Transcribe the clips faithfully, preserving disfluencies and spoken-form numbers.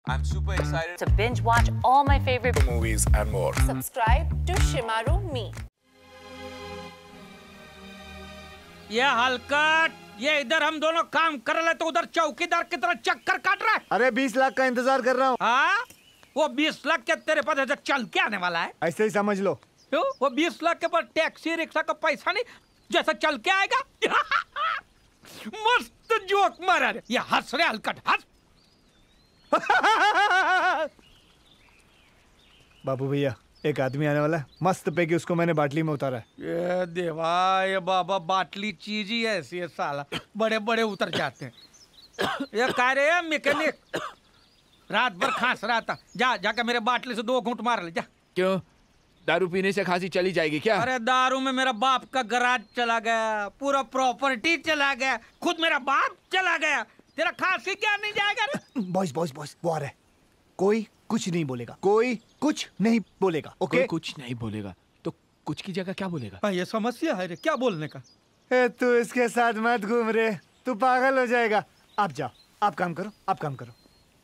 I'm super excited to binge watch all my favorite movies and more. Subscribe to Shimaru Me. ये हलकट, ये इधर हम दोनों काम कर रहे तो उधर चौकीदार की तरह चक्कर काट रहा है। अरे बीस लाख का इंतजार कर रहा हूँ। हाँ? वो बीस लाख के तेरे पास ऐसे चल के आने वाला है? ऐसे ही समझ लो। क्यों? वो बीस लाख के पास टैक्सी रिक्शा का पैसा नहीं, जैसा चल के आएगा। मस्त जोक मारा रे। ये हंस रहे हलकट, हंस। बाबू भैया, एक आदमी आने वाला है, मस्त पैकी उसको मैंने बाटली में उतारा है। ये देवा, ये बाबा बाटली चीज ही ऐसी है साला, बड़े बड़े उतर जाते हैं। ये कह रहे हैं मैकेनिक, रात भर खांस रहा था, जा जाकर मेरे बाटली से दो घूंट मार ले जा। क्यों? दारू पीने से खांसी चली जाएगी क्या? अरे दारू में मेरा बाप का गराज चला गया, पूरा प्रॉपर्टी चला गया, खुद मेरा बाप चला गया, तेरा खांसी क्या नहीं जाएगा? बॉयज बॉयज बॉयज, वो आ रहा है। कोई कुछ नहीं बोलेगा, कोई कुछ नहीं बोलेगा, ओके? कोई कुछ नहीं बोलेगा तो कुछ की जगह क्या बोलेगा? ये समस्या है रे, क्या बोलने का? ए, तू इसके साथ मत घूम रे, तू पागल हो जाएगा। आप जाओ, आप काम करो, आप काम करो।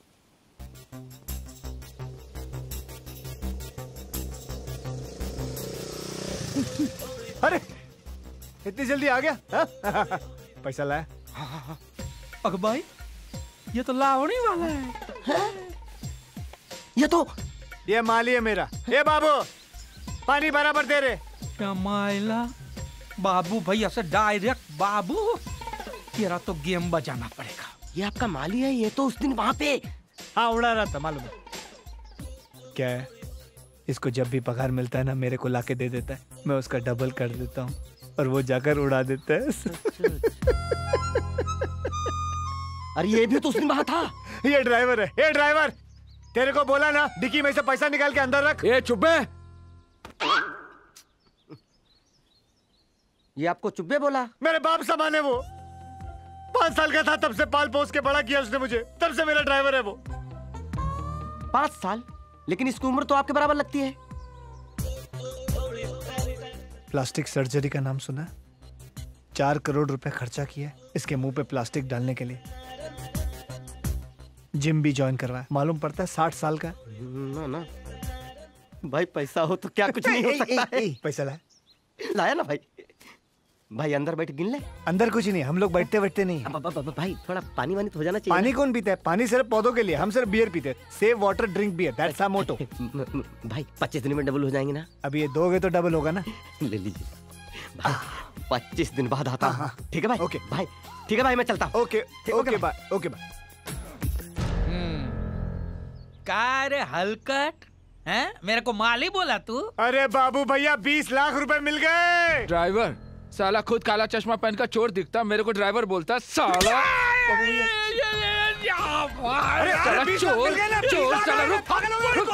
अरे इतनी जल्दी आ गया? पैसा लाया? अग भाई, ये तो लावणी वाला है, है? ये तो ये माली है मेरा। ये बाबू, पानी बराबर दे रे। क्या माइला बाबू भैया से डायरेक्ट बाबू, तेरा तो गेम बजाना पड़ेगा। ये आपका माली है, ये तो उस दिन वहाँ पे हाँ उड़ा रहा था, मालूम है। क्या है, इसको जब भी पगार मिलता है ना, मेरे को लाके दे देता है, मैं उसका डबल कर देता हूँ और वो जाकर उड़ा देता है। अरे ये भी तो उस दिन वहाँ था। ये ड्राइवर है, ये ड्राइवर, तेरे को बोला ना डिक्की में से पैसा निकाल के अंदर रख। ये चुप है। ये आपको चुप्पे बोला? मेरे बाप समान है वो, पांच साल का था तब से पाल पोस के बड़ा किया उसने मुझे, तब से मेरा ड्राइवर है वो। पांच साल? लेकिन इसकी उम्र तो आपके बराबर लगती है। प्लास्टिक सर्जरी का नाम सुना? चार करोड़ रुपए खर्चा किया इसके मुंह पे प्लास्टिक डालने के लिए। जिम भी ज्वाइन करवाया, मालूम पड़ता है साठ साल का। ना ना भाई, पैसा हो तो क्या कुछ नहीं हो सकता है। पैसा लाया? लाया ना भाई। भाई अंदर बैठ गिन ले। अंदर कुछ नहीं, हम लोग बैठते बैठते नहीं। अब, अब, अब, भाई थोड़ा पानी वानी तो हो जाना चाहिए। पानी कौन पीता है? पानी सिर्फ पौधों के लिए, हम सिर्फ बियर पीते हैं। Save water drink beer, that's our motto. भाई पच्चीस दिन में डबल हो जाएंगे ना? अब ये दोगे तो डबल होगा ना। ले लीजिए भाई, पच्चीस दिन बाद आता हूँ। ठीक है भाई? ओके भाई, ठीक है भाई, मैं चलता हूँ। Okay okay bye, okay bye. क्या रे हलकट, हैं? मेरे को माली बोला तू? अरे बाबू भैया, बीस लाख रुपए मिल गए। ड्राइवर साला खुद काला चश्मा पहन कर चोर दिखता, मेरे को ड्राइवर बोलता साला। अरे साला चोर, चोर साला, रुक रुक।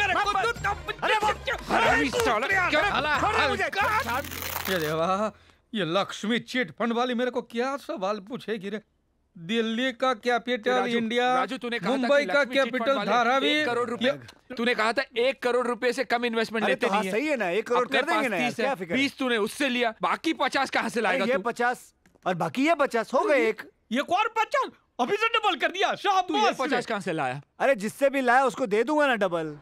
ये देवा, ये लक्ष्मी चिट फंड वाली मेरे को क्या सवाल पूछेगी रे? दिल्ली का कैपिटल इंडिया, राजू तूने कहा मुंबई का कैपिटल धारावी, करोड़ रुपए, तूने कहा था एक करोड़ रुपए से कम इन्वेस्टमेंट लेते नहीं है। सही है ना, एक करोड़ कर देंगे ना, क्या फिक्र है? बीस तूने उससे लिया, बाकी पचास कहाँ से लाएगा ये तू? पचास और बाकी ये पचास हो गए एक। ये कौन पचास? अभी से डबल कर दिया। शाबाश। तू ये पचास कहाँ से लाया? अरे जिससे भी लाया उसको दे दूंगा ना डबल।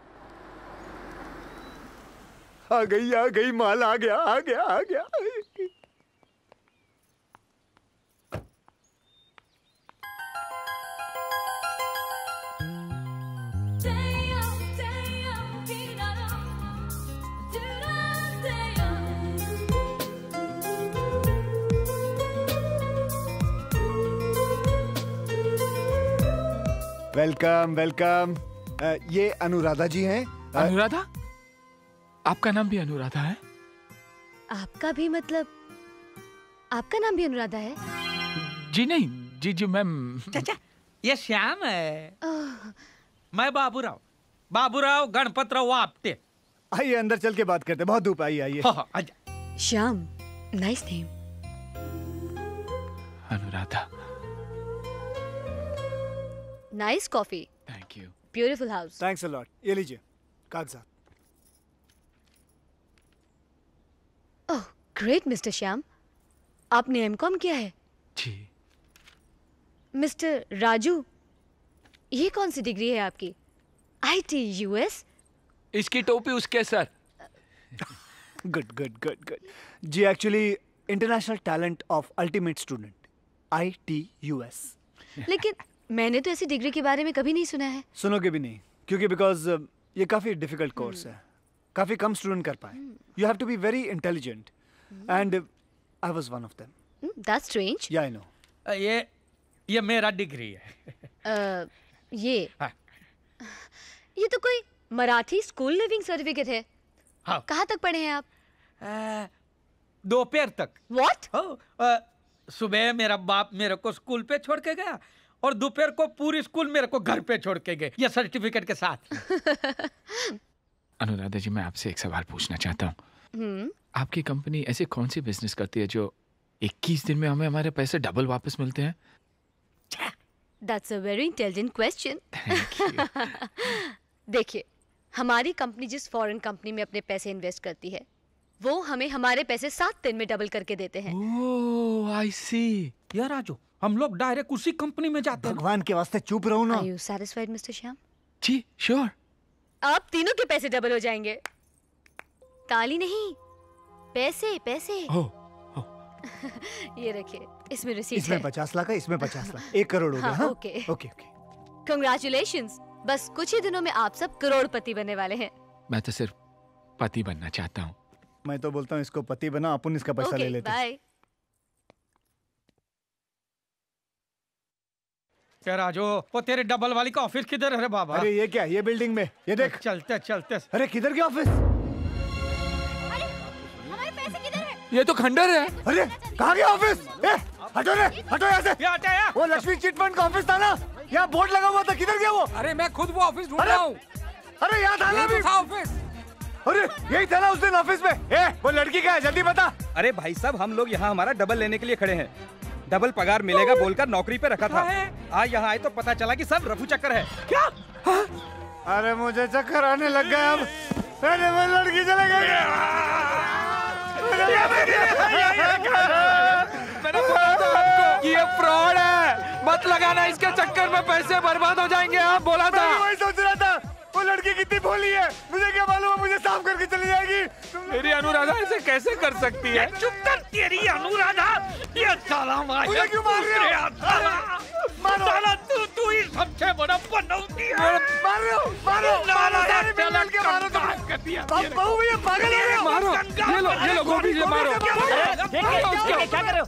आ गई आ गई, माल आ गया आ गया आ गया। Welcome welcome. ये अनुराधा जी हैं। अनुराधा? आपका नाम भी अनुराधा है? आपका भी मतलब आपका नाम भी अनुराधा है? जी नहीं, जी जी मैम। चाचा, ये श्याम है। मैं बाबूराव, बाबूराव गणपतराव आपटे। आइए अंदर चल के बात करते, बहुत धूप। आइए आइए। Shyam, nice name. Anuradha. Nice coffee. Thank you. Beautiful house. Thanks a lot. ये लीजिए कागजात। ओह ग्रेट मिस्टर श्याम, आपने एम कॉम किया है? जी। मिस्टर राजू, ये कौन सी डिग्री है आपकी? I T U S? इसकी टोपी उसके सर। गुड गुड गुड गुड जी, actually international talent of ultimate student, I T U S. लेकिन मैंने तो ऐसी डिग्री के बारे में कभी नहीं सुना है। सुनोगे भी नहीं, क्योंकि बिकॉज ये काफी डिफिकल्ट कोर्स है, काफी कम स्टूडेंट कर पाए। You have to be very intelligent and I was one of them. That's strange. Yeah I no. ये ये मेरा डिग्री है। uh, ये हाँ। ये तो कोई मराठी स्कूल लिविंग सर्टिफिकेट है। हाँ। कहाँ तक पढ़े हैं आप? आ, दोपहर तक। व्हाट? सुबह मेरा बाप मेरे को स्कूल पे छोड़ के गया और दोपहर को पूरी स्कूल मेरे को घर पे छोड़ के गए, ये सर्टिफिकेट के साथ। अनुराधा जी, मैं आपसे एक सवाल पूछना चाहता हूँ। आपकी कंपनी ऐसे कौन सी बिजनेस करती है जो इक्कीस दिन में हमें हमारे पैसे डबल वापस मिलते हैं? That's a very intelligent question. देखिए, हमारी कंपनी जिस फॉरेन कंपनी में अपने पैसे इन्वेस्ट करती है, वो हमें हमारे पैसे सात दिन में डबल करके देते हैं। ओह, I see. यार राजू, हम लोग डायरेक्ट उसी कंपनी में जाते हैं। भगवान के वास्ते चुप रहो ना। Are you satisfied, mister Shyam? जी, श्योर। आप तीनों के पैसे डबल हो जाएंगे। ताली नहीं, पैसे पैसे। ओह, ये रखिए, इसमें रिसीट इसमें है। पचास लाख है, इसमें पचास लाख, एक करोड़ हो गया। हाँ, ओके ओके ओके। Congratulations, बस कुछ ही दिनों में आप सब करोड़पति बनने वाले हैं। मैं तो सिर्फ पति बनना चाहता हूँ। मैं तो बोलता हूँ इसको पति बना, अपन इसका पैसा ले ओके, लेते हैं। बाय। क्या राजू, वो तेरे डबल वाली का ऑफिस किधर है रे बाबा? अरे ये क्या, ये बिल्डिंग में, ये देख। चलते चलते। अरे किधर के ऑफिस? हमारे पैसे किधर है? ये तो खंडर है। अरे कहाँ गया ऑफिस? ए, हटो रे, हटो यहाँ से। ये हटा यार। वो लक्ष्मी चिट फंड का ऑफिस था ना, यहाँ बोर्ड लगा हुआ था, किधर गया वो? अरे मैं खुद वो ऑफिस ढूंढ अरे, रहा हूँ। अरे यहाँ था ना अभी। ऑफिस। अरे यही था ना उस दिन ऑफिस में। ए, वो लड़की क्या है, जल्दी बता। अरे भाई साहब, हम लोग यहाँ हमारा डबल लेने के लिए खड़े हैं। डबल पगार मिलेगा बोलकर नौकरी पे रखा था। आज यहाँ आए तो पता चला कि सब रफू चक्कर है। क्या? अरे मुझे चक्कर आने लग गया अब। अरे वो लड़की चले गई। मैंने बोला था आपको कि ये फ्रॉड है, मत लगाना इसके चक्कर में, पैसे बर्बाद हो जाएंगे। आप बोला था। मैं वही सोच रहा था, वो लड़की कितनी भोली है, मुझे क्या मालूम है मुझे साफ करके चली जाएगी। मेरी अनुराधा ऐसे कैसे कर सकती है? चुप कर, तेरी अनुराधा। ये साला मुझे क्यों मार रहे हो? मारो। साला तू तू ही सबसे बड़ा पनौती है। मारो मारो मारो, सारे मिल के मारो तुम। अब बहू भैया पागल हो गए हो। मारो, ये लो, ये लो गोभी, ये मारो। क्या कर रहे हो?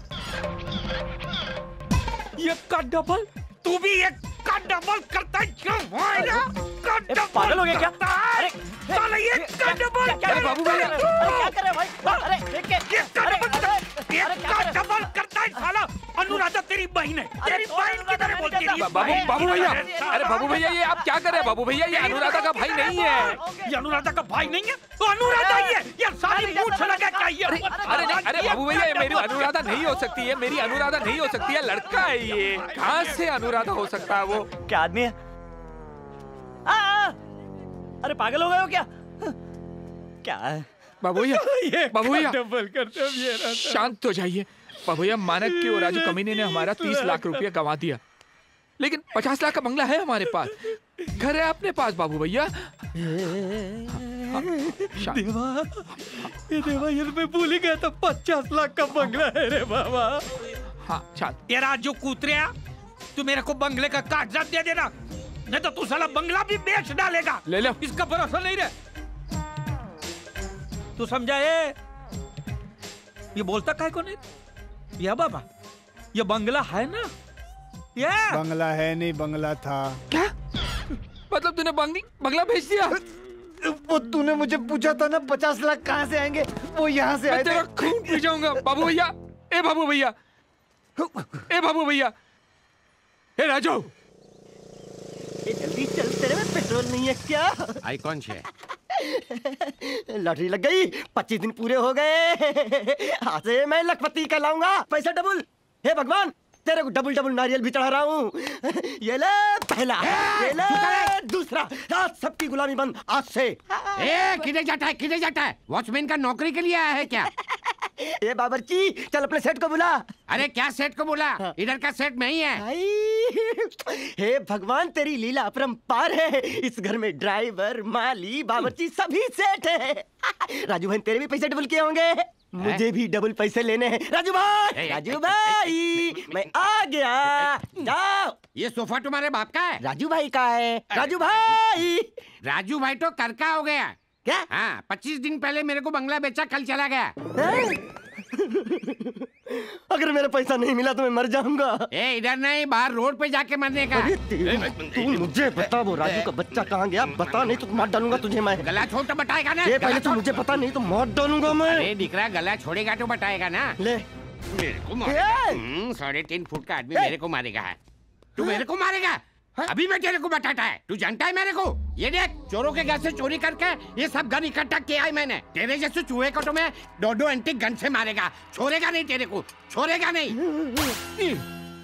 ये का डबल, तू भी एक का डबल करता है क्यों? का डबल पागल हो गया क्या? अरे साला ये का डबल। अरे बाबू भैया, क्या कर रहे हो भाई? अरे ये का डबल, ये का डबल करता है साला। अनुराधा तेरी बहन है, तेरी बहन की तरह बोलती रही है। बाबू बाबू भैया, अरे बाबू भैया ये आप क्या कर रहे हैं? बाबू भैया ये अनुराधा का भाई नहीं है। ये अनुराधा का भाई नहीं है तो अनुराधा ही है। ये सारी मूछ लगा क्या ये? अरे नहीं, अरे बाबू भैया ये मेरी अनुराधा नहीं हो सकती है, मेरी अनुराधा नहीं हो सकती है, लड़का है ये। कहाँ से अनुराधा हो सकता है वो? क्या आदमी है? आ, आ, अरे पागल हो गए हो क्या? क्या है? बाबू भैया, बाबू भैया डबल करते ये रहता। शांत हो जाइए। बाबू भैया मानक की और राजू कमीने ने हमारा तीस लाख रुपया गंवा दिया, लेकिन पचास लाख का बंगला है हमारे पास, घर है अपने पास। बाबू भैया देवा, ये देवा ये मैं भूल ही गया था, पचास लाख का बंगला है रे बाबा। हाँ शांत। ये राजू कूतरिया, तू मेरे को बंगले का कागजात दे देना, नहीं तो तू साला बंगला भी बेच डालेगा। ले लो। इसका भरोसा नहीं रे। तू समझा? ये ये बोलता काय को नहीं? या बाबा ये बंगला है ना? ये बंगला है नहीं, बंगला था। क्या मतलब तूने बंगली बंगला भेज दिया? वो तूने मुझे पूछा था ना पचास लाख कहाँ से आएंगे, वो यहाँ से आए थे। तेरा खून पी जाऊंगा। बाबू भैया, ए बाबू भैया, ए बाबू भैया, ए राजू, ये जल्दी चल, तेरे में पेट्रोल नहीं है क्या? आई कौन छे? लॉटरी लग गई, पच्चीस दिन पूरे हो गए। आज से मैं लखपति कहलाऊंगा, पैसा डबल। हे भगवान, तेरे को डबल डबल नारियल भी चढ़ा रहा हूँ। ये ले पहला, ये ले दूसरा, आज सबकी गुलामी बंद आज से। ए, किधर जाता है, किधर जाता है? वॉचमैन का नौकरी के लिए आया है क्या? ए बाबरची, चल अपने सेठ को बुला। अरे क्या सेठ को बुला? इधर का सेठ मैं ही है। आई, हे भगवान, तेरी लीला अपरंपार है। इस घर में ड्राइवर, माली, बावर्ची सभी सेठ है। राजू भाई, तेरे भी पैसे डबल किए होंगे। मुझे भी डबल पैसे लेने हैं। राजू भाई, राजू भाई, मैं आ गया। जाओ। ये सोफा तुम्हारे बाप का है? राजू भाई का है। राजू भाई, राजू भाई तो कर का हो गया। क्या? हाँ, पच्चीस दिन पहले मेरे को बंगला बेचा, कल चला गया। अगर मेरा पैसा नहीं मिला तो मैं मर जाऊंगा। ए, इधर नहीं, बाहर रोड पे जाके मरने का। तू मुझे बता, वो राजू का बच्चा कहाँ गया? बता, नहीं तो मार डालूंगा तुझे मैं। गला छोड़ तो बताएगा ना। ये पहले तो मुझे पता, नहीं तो मार डालूंगा मैं। अरे दिख रहा, गला छोड़ेगा तो बताएगा ना। ले, मेरे को मारेगा। साढ़े तीन फुट का आदमी मेरे को मारेगा है। तू मेरे को मारेगा? अभी मैं तेरे को बताता है। तू जानता है मेरे को? ये देख, चोरों के घर से चोरी करके ये सब गन इकट्ठा किया है मैंने। तेरे जैसे चूहे को तो मैं दो दो एंटीक गन से मारेगा। छोड़ेगा नहीं तेरे को, छोड़ेगा नहीं।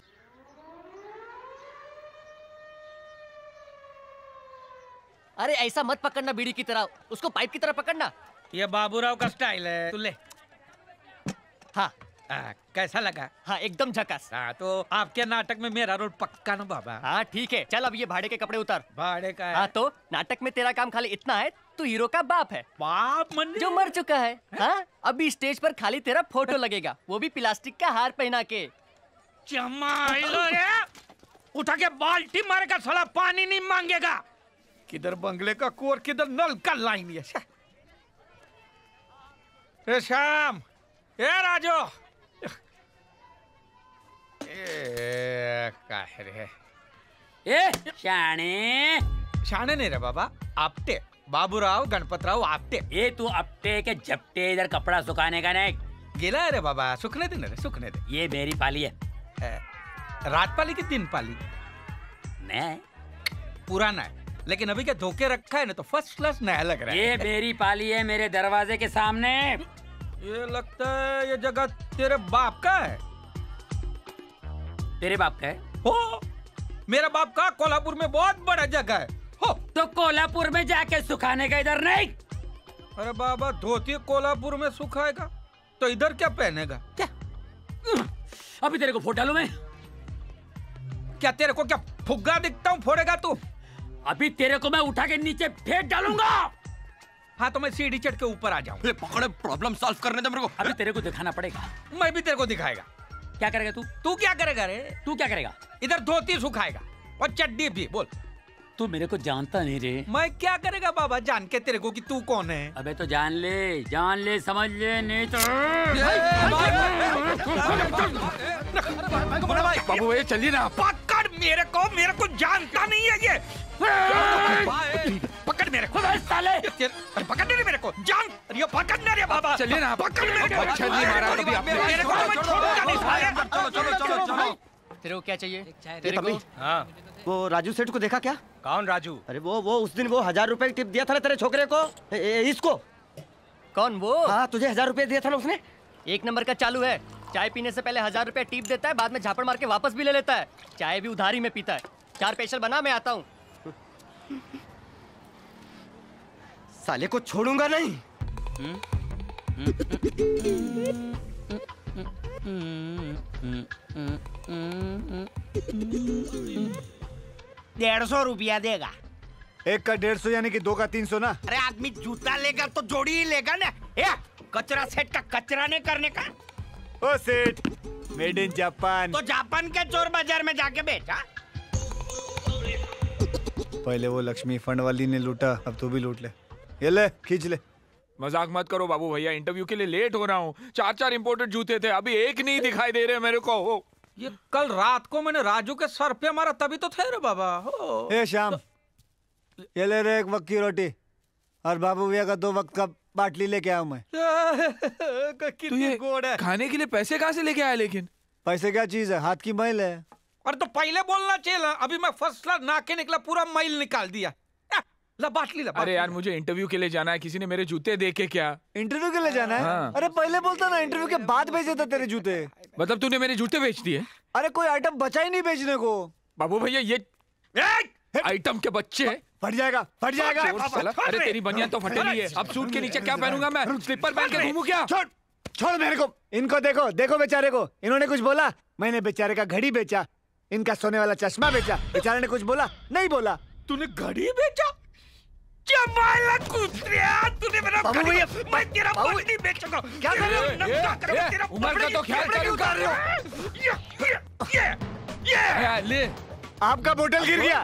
अरे ऐसा मत पकड़ना बीड़ी की तरह, उसको पाइप की तरह पकड़ना। ये बाबूराव का स्टाइल है। तू ले। हाँ आ, कैसा लगा? हाँ, एकदम झकास। हाँ, तो आपके नाटक में मेरा रोल पक्का ना बाबा? हाँ ठीक है, चल अब ये भाड़े के कपड़े उतार। भाड़े का है? हाँ, तो नाटक में तेरा काम खाली इतना है, तू हीरो का बाप है। बाप मन जो मर चुका है। हाँ, अभी स्टेज पर खाली तेरा फोटो लगेगा, वो भी प्लास्टिक का हार पहना के। चमाइलो रे, उठा के बाल्टी मारेगा, साला पानी नहीं मांगेगा। किधर बंगले का कोर, किधर नल का लाइन। ये ए श्याम, ए राजू, ए काय रे, ए शाणे शाणे नहीं रे बाबा, आपटे। बाबूराव गणपतराव आपटे। ये तू अपटे के झपटे इधर कपड़ा सुखाने का नहीं गेला है रे बाबा, सुखने दे रे, सुखने दे। ये मेरी पाली है। ए, रात पाली की दिन पाली? नहीं, पुराना है, लेकिन अभी क्या धोखे रखा है ना, तो फर्स्ट क्लास नया लग रहा है। ये मेरी पाली है, मेरे दरवाजे के सामने। ये लगता है ये जगह तेरे बाप का है। तेरे बाप का है? हो, मेरा बाप का कोल्हापुर में बहुत बड़ा जगह है। हो, तो कोल्हापुर में जाके सुखाने का, इधर नहीं। अरे बाबा, धोती कोल्हापुर में सुखाएगा तो इधर क्या पहनेगा? क्या अभी तेरे को फोड़ डालूं मैं? क्या तेरे को क्या फुग्गा दिखता हूँ, फोड़ेगा तू? अभी तेरे को मैं उठा के नीचे फेंक डालूंगा। हाँ, तो मैं सीढ़ी चढ़ के ऊपर आ जाऊँ। पकड़े, प्रॉब्लम सॉल्व करने दे मेरे को। अभी तेरे को दिखाना पड़ेगा। मैं भी तेरे को दिखाएगा। क्या करेगा तू? तू क्या करेगा रे? तू क्या करेगा? इधर धोती सुखाएगा और चड्डी भी। बोल। तू मेरे को जानता नहीं रे। मैं क्या करेगा बाबा जान के तेरे को कि तू कौन है? अबे तो जान ले, जान ले, समझ ले, नहीं तो बाबू भाई चलिए ना। पकड़ मेरे को, मेरे को जानता नहीं है ये। पकड़ मेरे को साले, पकड़ नहीं मेरे को, जान ये पकड़ नहीं रे बाबा। चलिए ना, पकड़ मेरे को। अच्छा नहीं मारा कभी आपने। मेरे को मैं छोड़ूंगा नहीं साले। चलो चलो चलो चलो। तेरे को क्या चाहिए? तेरे को? हाँ, वो राजू सेठ को देखा क्या? कौन राजू? अरे वो वो उस दिन वो हजार रुपए टिप दिया था ना तेरे छोकरे को। ए, ए, इसको। कौन वो? हाँ, तुझे हजार रुपए दिया था ना उसने। एक नंबर का चालू है, चाय पीने से पहले हजार रुपया टिप देता है, बाद में झापड़ मार के वापस भी ले लेता है। चाय भी उधारी में पीता है। चार पेशल बना, मैं आता हूँ। साले को छोड़ूंगा नहीं। डेढ़ सौ रुपया देगा। एक का डेढ़ सौ यानी कि दो का तीन सौ ना। अरे आदमी जूता लेगा तो जोड़ी ही लेगा ना। या कचरा सेठ का कचरा नहीं करने का। ओ सेठ, मेड इन जापान। तो जापान के चोर बाजार में जाके बेचा। पहले वो लक्ष्मी फंड वाली ने लूटा, अब तू भी लूट ले। ये ले, खींच ले। मजाक मत करो बाबू भैया, इंटरव्यू के लिए लेट हो रहा हूँ। चार चार इंपोर्टेड जूते थे, अभी एक नहीं दिखाई दे रहे मेरे को। हो, ये कल रात को मैंने राजू के सर पे मारा, तभी तो थे रे बाबा। हो। ए शाम, ये ले रहे एक वक्त की रोटी और बाबू भैया का दो वक्त का बाटली लेके आया मैं। तो ये गोड़ है। खाने के लिए पैसे कहाँ से लेके आया? लेकिन पैसे क्या चीज है, हाथ की मैल है। अरे तो पहले बोलना चाहिए ना। अभी मैं फर्स्ट क्लास नाके निकला, पूरा मैल निकाल दिया। ला बाटली ला। अरे यार, मुझे इंटरव्यू के लिए जाना है। किसी ने मेरे जूते देखे क्या? इंटरव्यू के लिए जाना है? हाँ। अरे पहले बोलता ना, इंटरव्यू के बाद भेजे थे तेरे जूते। मतलब तूने मेरे जूते बेच दिए? अरे कोई आइटम बचा ही नहीं बेचने को। बाबू भैया, ये आइटम के बच्चे फट जाएगा, फट जाएगा। अरे तेरी बनियान तो फटेली है, अब सूट के नीचे क्या पहनूंगा मैं? स्लीपर पहन के घूमूं क्या? छोड़ मेरे को। इनको देखो, देखो बेचारे को, इन्होंने कुछ बोला? मैंने बेचारे का घड़ी बेचा, इनका सोने वाला चश्मा बेचा, बेचारे ने कुछ बोला? नहीं बोला। तूने घड़ी बेचा? तूने मेरा घड़ी, मैं तेरा बंदी बेचूंगा। क्या कर रहे हो? उमर का तो ख्याल कर उतार रहे हो। ये ये ले, आपका बोतल गिर गया।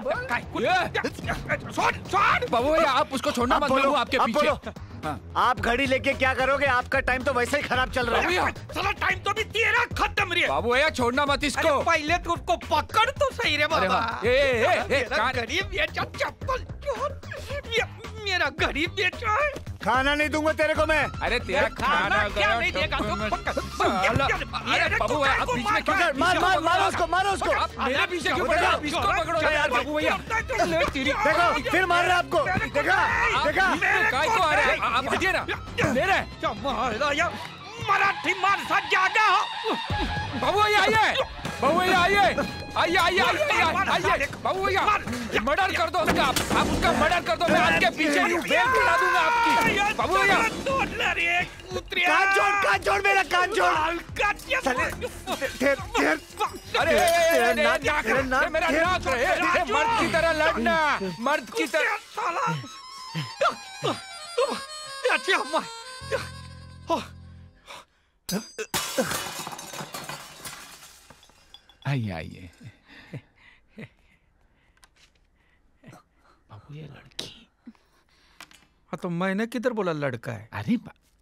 बाबू भैया आप उसको छोड़ना मत, मैं हूं आपके पीछे। हाँ। आप घड़ी लेके क्या करोगे? आपका टाइम तो वैसे ही खराब चल रहा है। साला टाइम तो भी तेरा खत्म रे। बाबू भैया छोड़ना मत इसको। पहले तो उसको पकड़ तो सही रे बाबा। ए ए ए घड़ी बेचा, चप्पल चोर, मेरा घड़ी बेचा है। खाना नहीं दूंगा तेरे को मैं। अरे तेरा खाना क्या नहीं देगा तू? अरे बाबू भैया आप बीच में क्यों? मार मार मारो उसको, मारो उसको। मेरे पीछे क्यों पड़ रहे हो? इसको पकड़ो यार बाबू भैया। देखो फिर मार रहा है आपको। देखा देखा काय को आ रहे हैं? आप हटिए ना। ले रहे मराठी माणसा जागा हो। बाबू भैया आइए, बाबू भैया आइए, आइए आइए आइए आइए बाबू भैया, मर्डर कर दो उसका। आप उसका मर्डर कर दो, मैं आपके पीछे यूं बेल गिरा दूंगा आपकी। बाबू भैया कान छोड़, कान छोड़ मेरा, कान छोड़। अरे मेरा नाक है, मर्द की तरह लड़ना, मर्द की तरह। आइए आइए। बाबू ये लड़की। हाँ तो मैंने किधर बोला लड़का है? अरे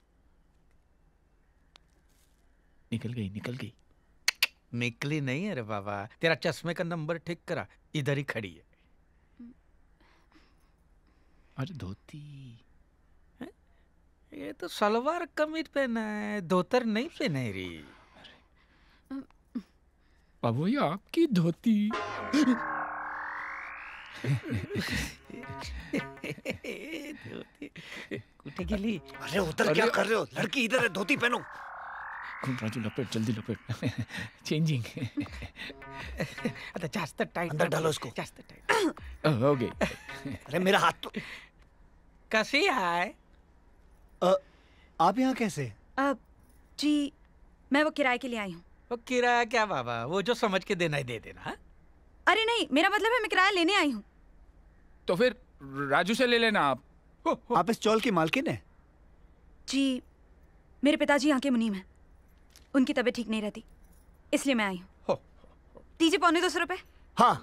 निकल गई, निकल गई। निकली नहीं है रे बाबा, तेरा चश्मे का नंबर ठीक करा, इधर ही खड़ी है। अरे धोती, ये तो सलवार कमीज पहना है, धोतर नहीं पहना री। बाबू भैया आपकी धोती। कुठे गेली? अरे उधर क्या कर रहे हो? लड़की इधर है, धोती पहनो। राजू लपेट, जल्दी लपेट। चेंजिंग। आता जास्त टाइट अंदर डालो इसको। जास्त टाइट हो गई। अरे मेरा हाथ तो। कैसी है? आप यहाँ कैसे? अब जी मैं वो किराए के लिए आई हूँ। वो किराया क्या बाबा, वो जो समझ के देना ही दे देना। हा? अरे नहीं, मेरा मतलब है मैं किराया लेने आई हूँ। तो फिर राजू से ले लेना आप। हो, हो। आप इस चौल की मालकिन है? जी मेरे पिताजी यहाँ के मुनीम हैं, उनकी तबीयत ठीक नहीं रहती, इसलिए मैं आई हूँ। दीजिए पौने दो सौ रुपए। हाँ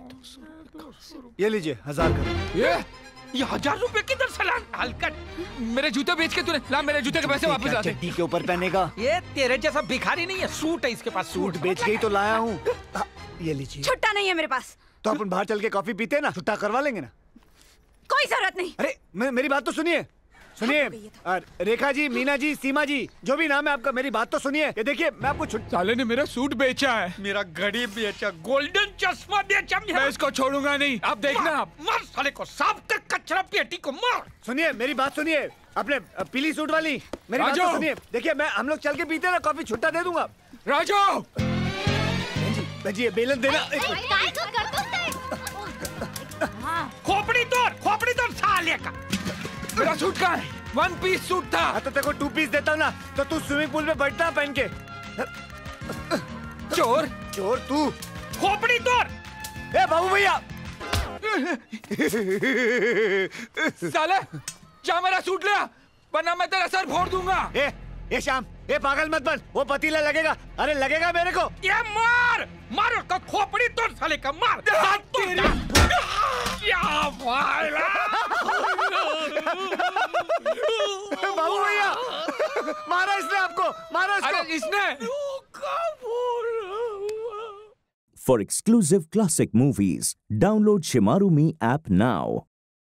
ये लीजिए, हजार का। ये ये हजार रुपए किधर से ला? हलकट, मेरे जूते बेच के तूने ला, मेरे जूते के पैसे वापस ला दे। चड्डी के ऊपर पहनेगा। ये तेरे जैसा भिखारी नहीं है, सूट है इसके पास। सूट बेच के ही तो लाया हूँ। ये लीजिए। छुट्टा नहीं है मेरे पास। तो अपन बाहर चल के कॉफी पीते हैं ना, छुट्टा करवा लेंगे ना। कोई जरूरत नहीं। अरे मे, मेरी बात तो सुनिए, सुनिए। रेखा जी, मीना जी, सीमा जी, जो भी नाम है आपका, मेरी बात तो सुनिए। ये देखिए मैं आपको छुट... साले ने मेरा सूट बेचा है, मेरा घड़ी बेचा, गोल्डन चश्मा बेचा। मैं इसको छोड़ूंगा नहीं, आप देखना। आप मार साले को, सांप तक कचरा पेटी को मार। सुनिए मेरी बात सुनिए, अपने पीली सूट वाली मेरी बात तो सुनिए। देखिए मैं हम लोग चल के पीते ना कॉफी, छुट्टा दे दूंगा। राजू जी ये बेलन देना। खोपड़ी तोड़, खोपड़ी तोड़ साले का। मेरा सूट कहाँ है? वन पीस सूट था। हाँ तो तेरे को टू पीस देता हूँ ना, तो तू स्विमिंग पूल में बैठता पहन के। चोर, चोर तू। खोपड़ी तोड़। ए बाबू भैया। साले जा मेरा सूट ले, वरना मैं तेरा सर फोड़ दूंगा। ए ए श्याम, ए पागल मत बन, वो पतीला लगेगा। अरे लगेगा मेरे को। ये मार मार उसका, खोपड़ी तोड़ साले का, मार। क्या भाईला? बाबू भैया मारा इसने आपको, मारा इसको। अरे इसने। For exclusive classic movies, download Shimaru Me app now.